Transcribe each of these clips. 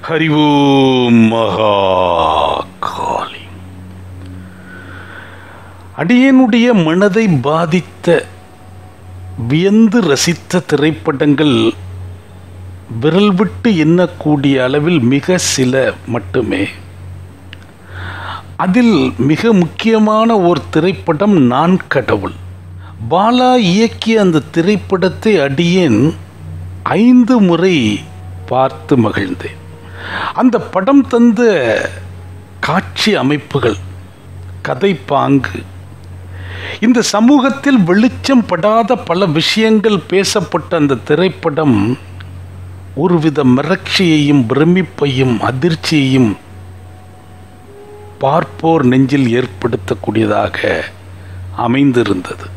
ஹரி ஓம் மகா காளி. அடியனுடைய மனதை பாதித்த, வியந்து ரசித்த திரைப்படங்கள் விரல் விட்டு எண்ணக்கூடிய அளவில் மிக சில மட்டுமே. அதில் மிக முக்கியமான ஒரு திரைப்படம் நான் கடவுள். பாலா இயக்கிய அந்த திரைப்படத்தை அடியேன் 5 முறை பார்த்து மகிழ்ந்தேன். அந்த படம் தந்த காட்சி அமைப்புகள், கதை பாங்கு, இந்த சமூகத்தில் வெளிச்சம் படாத பல விஷயங்கள் பேசப்பட்ட அந்த திரைப்படம் ஒருவித மிரட்சியையும் பிரமிப்பையும் அதிர்ச்சியையும் பார்ப்போர் நெஞ்சில் ஏற்படுத்தக்கூடியதாக அமைந்திருந்தது.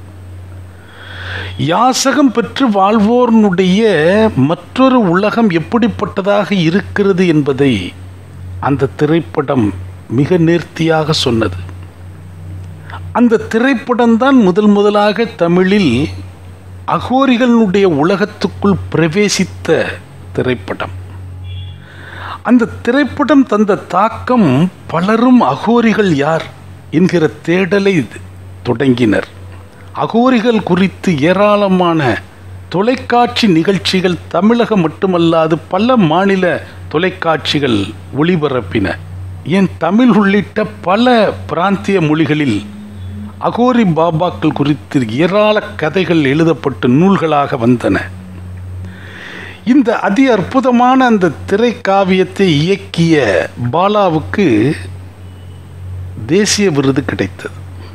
யாசகம் பெற்று வாழ்வோர்னுடைய மற்றொரு உலகம் எப்படிப்பட்டதாக இருக்கிறது என்பதை அந்த திரைப்படம் மிக நேர்த்தியாக சொன்னது. அந்த திரைப்படம்தான் முதலாக தமிழில் அகோரிகளுடைய உலகத்துக்குள் பிரவேசித்த திரைப்படம். அந்த திரைப்படம் தந்த தாக்கம் பலரும் அகோரிகள் யார் என்கிற தேடலை தொடங்கினர். அகோரிகள் குறித்து ஏராளமான தொலைக்காட்சி நிகழ்ச்சிகள் தமிழகம் மட்டுமல்லாது பல மாநில தொலைக்காட்சிகள் ஒளிபரப்பின. ஏன் தமிழ் உள்ளிட்ட பல பிராந்திய மொழிகளில் அகோரி பாபாக்கள் குறித்து ஏராள கதைகள் எழுதப்பட்டு நூல்களாக வந்தன. இந்த அதி அற்புதமான அந்த திரைக்காவியத்தை இயக்கிய பாலாவுக்கு தேசிய விருது கிடைத்தது.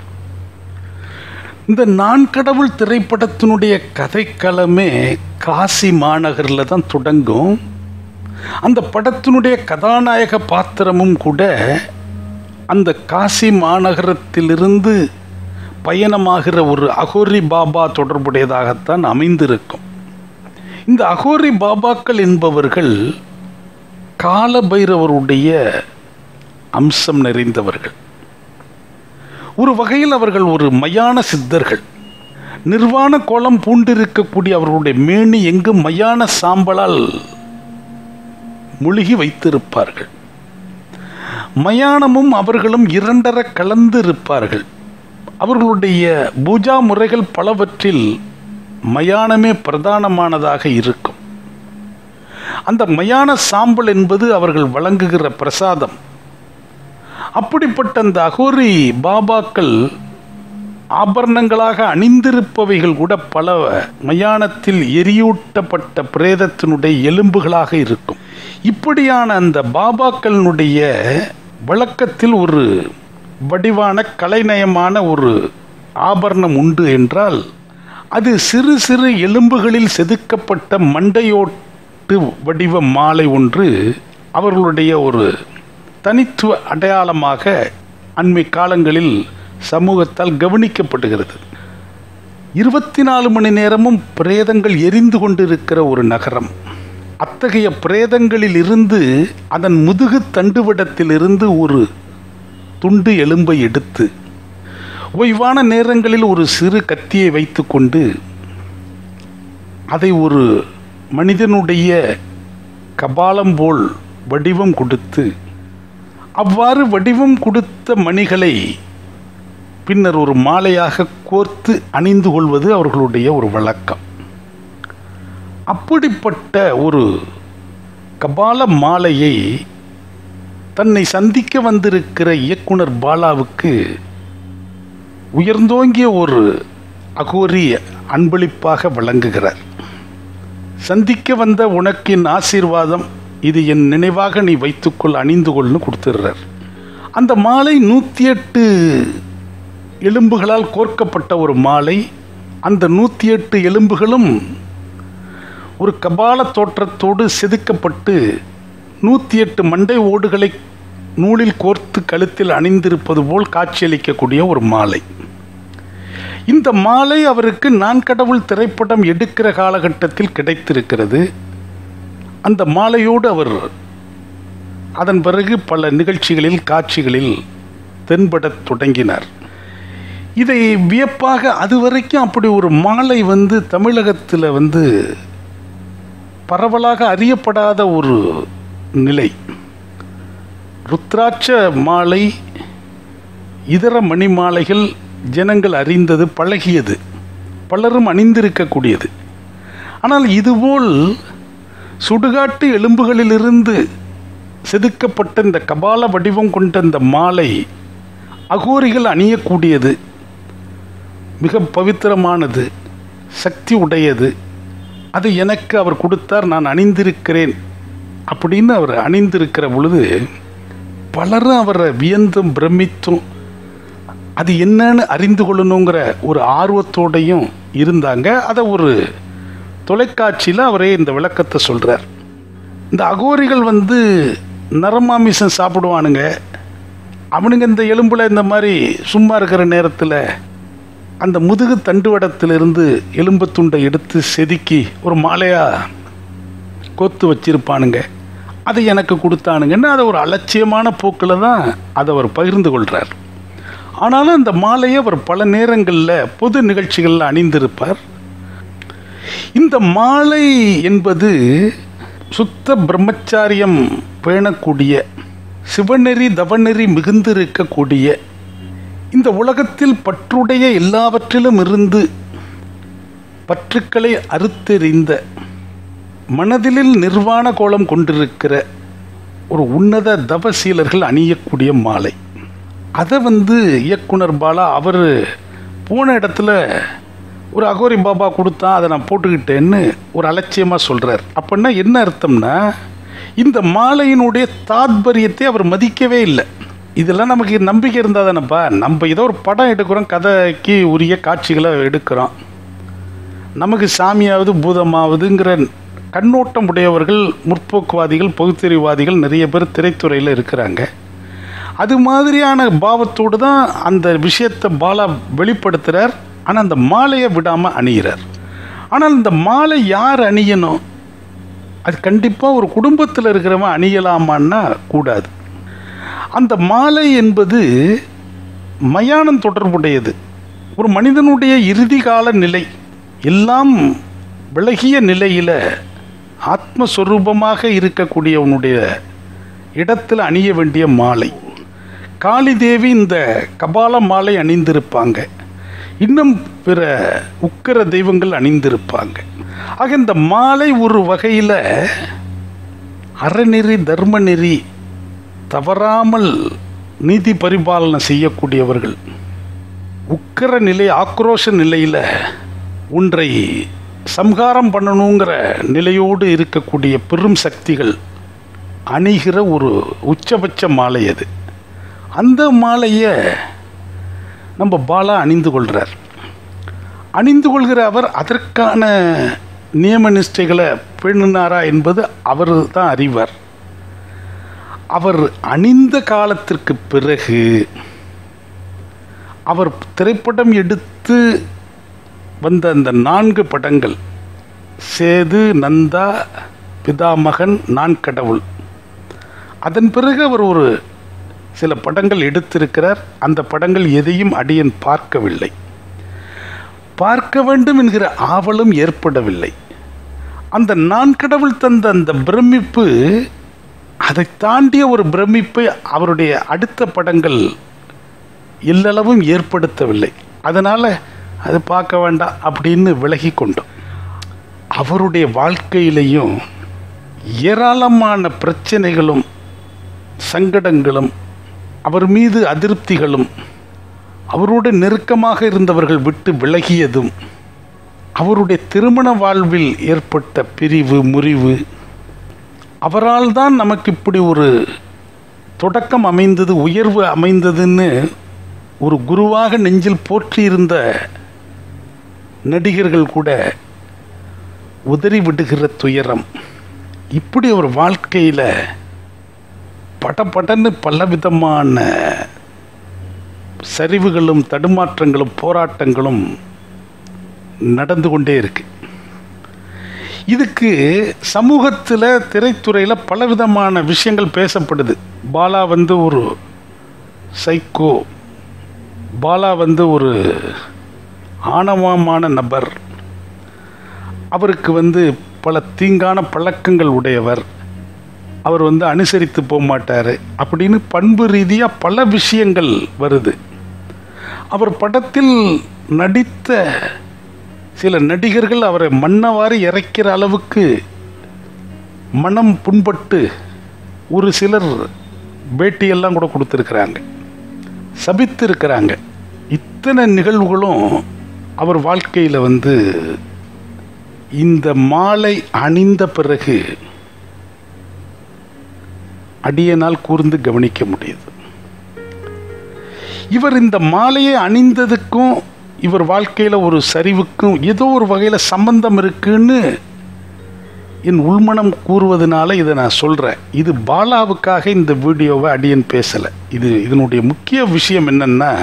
இந்த நான் கடவுள் திரைப்படத்தினுடைய கதைக்களமே காசி மாநகரில் தான் தொடங்கும். அந்த படத்தினுடைய கதாநாயக பாத்திரமும் கூட அந்த காசி மாநகரத்திலிருந்து பயணமாகிற ஒரு அகோரி பாபா தொடர்புடையதாகத்தான் அமைந்திருக்கும். இந்த அகோரி பாபாக்கள் என்பவர்கள் கால பைரவருடைய அம்சம் நிறைந்தவர்கள். ஒரு வகையில் அவர்கள் ஒரு மயான சித்தர்கள். நிர்வாண கோலம் பூண்டிருக்கக்கூடிய அவர்களுடைய மேனி எங்கும் மயான சாம்பலால் மூழ்கி வைத்திருப்பார்கள். மயானமும் அவர்களும் இரண்டர கலந்து இருப்பார்கள். அவர்களுடைய பூஜா முறைகள் பலவற்றில் மயானமே பிரதானமானதாக இருக்கும். அந்த மயான சாம்பல் என்பது அவர்கள் வழங்குகிற பிரசாதம். அப்படிப்பட்ட அந்த அகோரி பாபாக்கள் ஆபரணங்களாக அணிந்திருப்பவைகள் கூட பல மயானத்தில் எரியூட்டப்பட்ட பிரேதத்தினுடைய எலும்புகளாக இருக்கும். இப்படியான அந்த பாபாக்களினுடைய வழக்கத்தில் ஒரு வடிவான கலைநயமான ஒரு ஆபரணம் உண்டு என்றால் அது சிறு சிறு எலும்புகளில் செதுக்கப்பட்ட மண்டையோட்டு வடிவ மாலை ஒன்று அவர்களுடைய ஒரு தனித்துவ அடையாளமாக அண்மை காலங்களில் சமூகத்தால் கவனிக்கப்படுகிறது. 24 மணி நேரமும் பிரேதங்கள் எரிந்து கொண்டிருக்கிற ஒரு நகரம். அத்தகைய பிரேதங்களில் இருந்து அதன் முதுகு தண்டுவிடத்திலிருந்து ஒரு துண்டு எலும்பை எடுத்து ஓய்வான நேரங்களில் ஒரு சிறு கத்தியை வைத்து கொண்டு அதை ஒரு மனிதனுடைய கபாலம் போல் வடிவம் கொடுத்து அவ்வாறு வடிவம் கொடுத்த மணிகளை பின்னர் ஒரு மாலையாக கோர்த்து அணிந்து கொள்வது அவர்களுடைய ஒரு வழக்கம். அப்படிப்பட்ட ஒரு கபால மாலையை தன்னை சந்திக்க வந்திருக்கிற இயக்குனர் பாலாவுக்கு உயர்ந்தோங்கிய ஒரு அகோரி அன்பளிப்பாக வழங்குகிறார். சந்திக்க வந்த உனக்கு என் ஆசீர்வாதம், இது என் நினைவாக நீ வைத்துக்கொள், அணிந்து கொள்னு கொடுத்துடுறார். அந்த மாலை 108 எலும்புகளால் கோர்க்கப்பட்ட ஒரு மாலை. அந்த 108 எலும்புகளும் ஒரு கபால தோற்றத்தோடு செதுக்கப்பட்டு 108 மண்டை ஓடுகளை நூலில் கோர்த்து கழுத்தில் அணிந்திருப்பது போல் காட்சியளிக்கக்கூடிய ஒரு மாலை. இந்த மாலை அவருக்கு நான் கடவுள் திரைப்படம் எடுக்கிற காலகட்டத்தில் கிடைத்திருக்கிறது. அந்த மாலையோடு அவர் அதன் பிறகு பல நிகழ்ச்சிகளில் காட்சிகளில் தென்படத் தொடங்கினார். இதை வியப்பாக அதுவரைக்கும் அப்படி ஒரு மாலை தமிழகத்தில் பரவலாக அறியப்படாத ஒரு நிலை. ருத்ராட்ச மாலை, இதர மணி மாலைகள் ஜனங்கள் அறிந்தது, பழகியது, பலரும் அணிந்திருக்கக்கூடியது. ஆனால் இதுபோல் சுடுகாட்டு எலும்புகளிலிருந்து செதுக்கப்பட்ட இந்த கபால வடிவம் கொண்ட இந்த மாலை அகோரிகள் அணியக்கூடியது, மிக பவித்திரமானது, சக்தி உடையது. அது எனக்கு அவர் கொடுத்தார், நான் அணிந்திருக்கிறேன் அப்படின்னு அவர் அணிந்திருக்கிற பொழுது பலரும் அவரை வியந்தும் பிரமித்தும் அது என்னன்னு அறிந்து கொள்ளணுங்கிற ஒரு ஆர்வத்தோடையும் இருந்தாங்க. அதை ஒரு தொலைக்காட்சியில் அவரே இந்த விளக்கத்தை சொல்கிறார். இந்த அகோரிகள் நரமாமிசம் சாப்பிடுவானுங்க. அவனுங்க இந்த எலும்பில் இந்த மாதிரி சும்மா இருக்கிற நேரத்தில் அந்த முதுகு தண்டுவடத்திலிருந்து எலும்பு துண்டை எடுத்து செதுக்கி ஒரு மாலையாக கோத்து வச்சிருப்பானுங்க. அதை எனக்கு கொடுத்தானுங்கன்னு அதை ஒரு அலட்சியமான போக்கில் தான் அதை அவர் பகிர்ந்து கொள்கிறார். ஆனாலும் அந்த மாலையை அவர் பல நேரங்களில் பொது நிகழ்ச்சிகளில் அணிந்திருப்பார். இந்த மாலை என்பது சுத்த பிரம்மச்சாரியம் பேணக்கூடிய, சிவநெறி தவநெறி மிகுந்திருக்கக்கூடிய, இந்த உலகத்தில் பற்றுடைய எல்லாவற்றிலும் இருந்து பற்றுக்களை அறுத்தெறிந்த, மனதிலில் நிர்வாண கோலம் கொண்டிருக்கிற ஒரு உன்னத தவசீலர்கள் அணியக்கூடிய மாலை. அதை இயக்குனர் பாலா அவர் போன இடத்துல ஒரு அகோரி பாபா கொடுத்தா அதை நான் போட்டுக்கிட்டேன்னு ஒரு அலட்சியமாக சொல்கிறார். அப்படின்னா என்ன அர்த்தம்னா, இந்த மாலையினுடைய தாத்பரியத்தை அவர் மதிக்கவே இல்லை. இதெல்லாம் நமக்கு நம்பிக்கை இருந்தால் தானேப்பா, நம்ம ஏதோ ஒரு படம் எடுக்கிறோம், கதைக்கு உரிய காட்சிகளை எடுக்கிறோம், நமக்கு சாமியாவது பூதமாவதுங்கிற கண்ணோட்டம் உடையவர்கள், முற்போக்குவாதிகள், பகுத்தறிவாதிகள் நிறைய பேர் திரைத்துறையில் இருக்கிறாங்க. அது மாதிரியான பாவத்தோடு தான் அந்த விஷயத்தை பாலா வெளிப்படுத்துகிறார். ஆனால் அந்த மாலையை விடாமல் அணிகிறார். ஆனால் இந்த மாலை யார் அணியணும்? அது கண்டிப்பாக ஒரு குடும்பத்தில் இருக்கிறவன் அணியலாமான்னா கூடாது. அந்த மாலை என்பது மயானம் தொடர்புடையது. ஒரு மனிதனுடைய இறுதி கால நிலை, எல்லாம் விலகிய நிலையில் ஆத்மஸ்வரூபமாக இருக்கக்கூடியவனுடைய இடத்தில் அணிய வேண்டிய மாலை. காளி தேவி இந்த கபால மாலை அணிந்திருப்பாங்க. இன்னும் பிற உக்கிர தெய்வங்கள் அணிந்திருப்பாங்க. ஆக இந்த மாலை ஒரு வகையில் அறநெறி தர்ம நெறி தவறாமல் நீதி பரிபாலனை செய்யக்கூடியவர்கள், உக்கிர நிலை ஆக்ரோஷ நிலையில் ஒன்றை சம்ஹாரம் பண்ணணுங்கிற நிலையோடு இருக்கக்கூடிய பெரும் சக்திகள் அணிகிற ஒரு உச்சபட்ச மாலை அது. அந்த மாலையை நம்ம பாலா அணிந்து கொள்கிறார். அணிந்து கொள்கிற அவர் அதற்கான நியம நிஷ்டைகளை பேணினாரா என்பது அவர் தான் அறிவார். அவர் அணிந்த காலத்திற்கு பிறகு அவர் திரைப்படம் எடுத்து வந்த அந்த 4 படங்கள், சேது, நந்தா, பிதாமகன், நான் கடவுள், அதன் பிறகு அவர் ஒரு சில படங்கள் எடுத்திருக்கிறார். அந்த படங்கள் எதையும் அடியன் பார்க்கவில்லை. பார்க்க வேண்டும் என்கிற ஆவலும் ஏற்படவில்லை. அந்த நான் கடவுள் தந்த அந்த பிரமிப்பு, அதை தாண்டிய ஒரு பிரமிப்பை அவருடைய அடுத்த படங்கள் எல்லளவும் ஏற்படுத்தவில்லை. அதனால் அது பார்க்க வேண்டாம் அப்படின்னு விலகி கொண்டோம். அவருடைய வாழ்க்கையிலையும் ஏராளமான பிரச்சனைகளும் சங்கடங்களும், அவர் மீது அதிருப்திகளும், அவரோடு நெருக்கமாக இருந்தவர்கள் விட்டு விலகியதும், அவருடைய திருமண வாழ்வில் ஏற்பட்ட பிரிவு முறிவு, அவரால் தான் நமக்கு இப்படி ஒரு தொடக்கம் அமைந்தது, உயர்வு அமைந்ததுன்னு ஒரு குருவாக நெஞ்சில் போற்றியிருந்த நடிகர்கள் கூட உதறி விடுகிற துயரம், இப்படி ஒரு வாழ்க்கையில் படன்னு பலவிதமான சரிவுகளும் தடுமாற்றங்களும் போராட்டங்களும் நடந்து கொண்டே இருக்கு. இதுக்கு சமூகத்தில் திரைத்துறையில் பலவிதமான விஷயங்கள் பேசப்படுது. பாலா ஒரு சைக்கோ, பாலா ஒரு ஆணவமான நபர், அவருக்கு பல தீங்கான பழக்கங்கள் உடையவர், அவர் அனுசரித்து போக மாட்டார் அப்படின்னு பண்பு ரீதியாக பல விஷயங்கள் வருது. அவர் படத்தில் நடித்த சில நடிகர்கள் அவரை மன்னவாறு இறைக்கிற அளவுக்கு மனம் புண்பட்டு ஒரு சிலர் பேட்டியெல்லாம் கூட கொடுத்துருக்குறாங்க, சபித்து இருக்கிறாங்க. இத்தனை நிகழ்வுகளும் அவர் வாழ்க்கையில் இந்த மாலை அணிந்த பிறகு அடியனால் கூர்ந்து கவனிக்க முடியுது. இவர் இந்த மாலையை அணிந்ததுக்கும் இவர் வாழ்க்கையில் ஒரு சரிவுக்கும் ஏதோ ஒரு வகையில் சம்பந்தம் இருக்குன்னு என் உள்மனம் கூறுவதனால இதை நான் சொல்கிறேன். இது பாலாவுக்காக இந்த வீடியோவை அடியன் பேசலை. இதனுடைய முக்கிய விஷயம் என்னன்னா,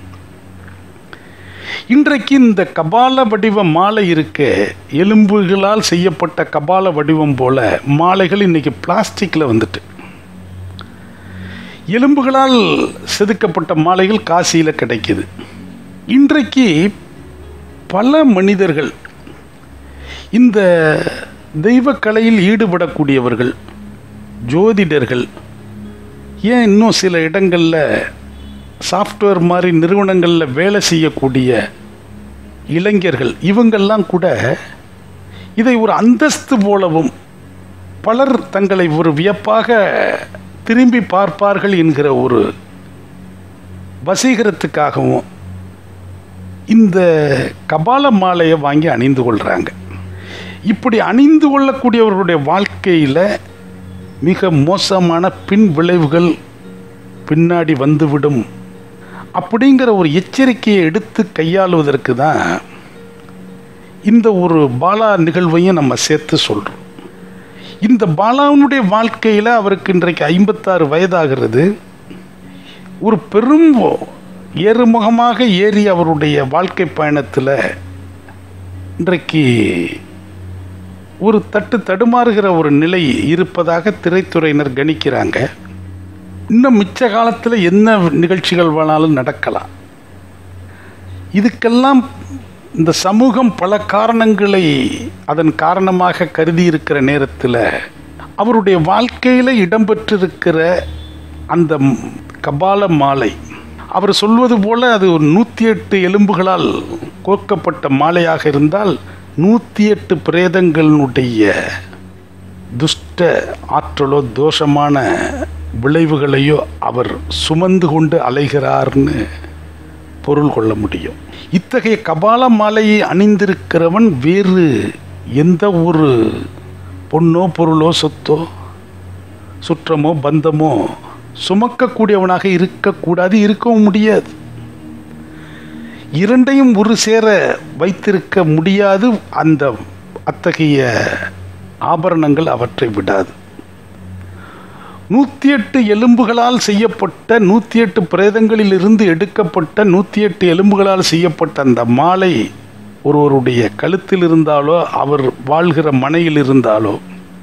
இன்றைக்கு இந்த கபால வடிவ மாலை இருக்க, எலும்புகளால் செய்யப்பட்ட கபால வடிவம் போல மாலைகள் இன்னைக்கு பிளாஸ்டிக்கில் வந்துட்டு, எலும்புகளால் செதுக்கப்பட்ட மாலைகள் காசியில் கிடைக்குது. இன்றைக்கு பல மனிதர்கள் இந்த தெய்வக்கலையில் ஈடுபடக்கூடியவர்கள், ஜோதிடர்கள், ஏன் இன்னும் சில இடங்களில் சாஃப்ட்வேர் மாதிரி நிறுவனங்களில் வேலை செய்யக்கூடிய இளைஞர்கள், இவங்கெல்லாம் கூட இதை ஒரு அந்தஸ்து போலவும் பலர் தங்களை ஒரு வியப்பாக திரும்பி பார்ப்பார்கள் என்கிற ஒரு வசீகரத்துக்காகவும் இந்த கபால மாலையை வாங்கி அணிந்து கொள்கிறாங்க. இப்படி அணிந்து கொள்ளக்கூடியவர்களுடைய வாழ்க்கையில் மிக மோசமான பின் விளைவுகள் பின்னாடி வந்துவிடும் அப்படிங்கிற ஒரு எச்சரிக்கையை எடுத்து கையாளுவதற்கு தான் இந்த ஒரு பாலா நிகழ்வையும் நம்ம சேர்த்து சொல்கிறோம். இந்த பாலாவுடைய வாழ்க்கையில் அவருக்கு இன்றைக்கு 56 வயதாகிறது. ஒரு பெரும் ஏறுமுகமாக ஏறி அவருடைய வாழ்க்கை பயணத்தில் இன்றைக்கு ஒரு தடுமாறுகிற ஒரு நிலை இருப்பதாக திரைத்துறையினர் கணிக்கிறாங்க. இன்னும் மிச்ச காலத்தில் என்ன நிகழ்ச்சிகள் வேணாலும் நடக்கலாம். இதுக்கெல்லாம் இந்த சமூகம் பல காரணங்களை அதன் காரணமாக கருதி இருக்கிற நேரத்தில் அவருடைய வாழ்க்கையில் இடம்பெற்றிருக்கிற அந்த கபால மாலை, அவர் சொல்வது போல அது ஒரு 108 எலும்புகளால் கோர்க்கப்பட்ட மாலையாக இருந்தால் 108 பிரேதங்களுடைய துஷ்ட ஆற்றலோ தோஷமான விளைவுகளையோ அவர் சுமந்து கொண்டு அலைகிறார்னு பொருள் கொள்ள முடியும். இத்தகைய கபால மாலையை அணிந்திருக்கிறவன் வேறு எந்த ஒரு பொண்ணோ பொருளோ சொத்தோ சுற்றமோ பந்தமோ சுமக்கக்கூடியவனாக இருக்கக்கூடாது, இருக்கவும் முடியாது. இரண்டையும் ஒரு சேர வைத்திருக்க முடியாது. அத்தகைய ஆபரணங்கள் அவற்றை விடாது. 108 எலும்புகளால் செய்யப்பட்ட 108 பிரேதங்களில் இருந்து எடுக்கப்பட்ட 108 எலும்புகளால் செய்யப்பட்ட அந்த மாலை ஒருவருடைய கழுத்தில் இருந்தாலோ அவர் வாழ்கிற மனையில் இருந்தாலோ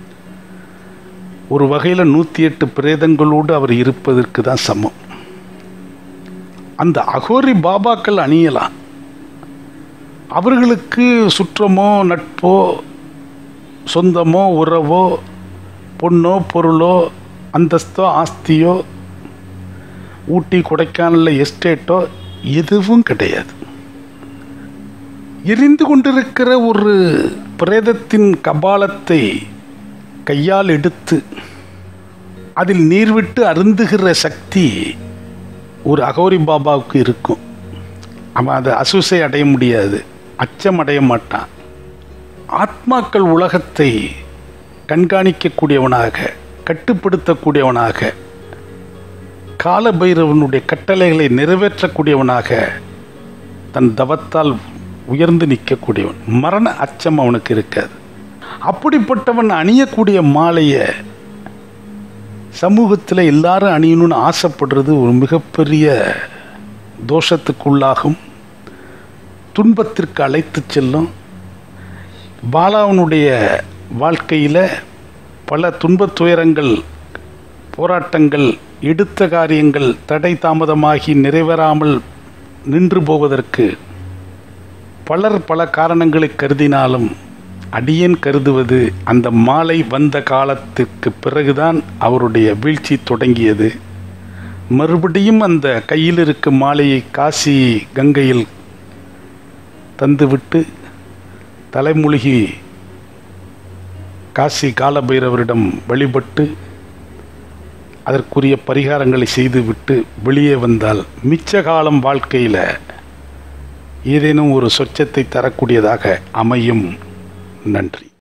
ஒரு வகையில் 108 பிரேதங்களோடு அவர் இருப்பதற்கு தான் சமம். அந்த அகோரி பாபாக்கள் அணியலாம். அவர்களுக்கு சுற்றமோ நட்போ சொந்தமோ உறவோ பொண்ணோ பொருளோ அந்தஸ்தோ ஆஸ்தியோ ஊட்டி கொடைக்கானலில் எஸ்டேட்டோ எதுவும் கிடையாது. எரிந்து கொண்டிருக்கிற ஒரு பிரேதத்தின் கபாலத்தை கையால் எடுத்து அதில் நீர் விட்டு அருந்துகிற சக்தி ஒரு அகோரி பாபாவுக்கு இருக்கும். அவன் அதை அசுசை அடைய முடியாது, அச்சம் அடைய மாட்டான். ஆத்மாக்கள் உலகத்தை கண்காணிக்கக்கூடியவனாக கட்டுப்படுத்தக்கூடியவனாக காலபைரவனுடைய கட்டளைகளை நிறைவேற்றக்கூடியவனாக தன் தவத்தால் உயர்ந்து நிற்கக்கூடியவன். மரண அச்சம் அவனுக்கு இருக்காது. அப்படிப்பட்டவன் அணியக்கூடிய மாலையை சமூகத்தில் எல்லாரும் அணியணும்னு ஆசைப்படுறது ஒரு மிகப்பெரிய தோஷத்துக்குள்ளாகும், துன்பத்திற்கு அழைத்து செல்லும். பாலாவனுடைய வாழ்க்கையில் பல துன்பத் துயரங்கள், போராட்டங்கள், எடுத்த காரியங்கள் தடை தாமதமாகி நிறைவேறாமல் நின்று போவதற்கு பலர் பல காரணங்களை கருதினாலும் அடியேன் கருதுவது அந்த மாலை வந்த காலத்திற்கு பிறகுதான் அவருடைய வீழ்ச்சி தொடங்கியது. மறுபடியும் அந்த கையில் இருக்கும் மாலையை காசி கங்கையில் தந்துவிட்டு தலைமுழுகி காசி காலபைரவரிடம் வழிபட்டு அதற்குரிய பரிகாரங்களை செய்துவிட்டு வெளியே வந்தால் மிச்ச காலம் வாழ்க்கையில் ஏதேனும் ஒரு சொச்சத்தை தரக்கூடியதாக அமையும். நன்றி.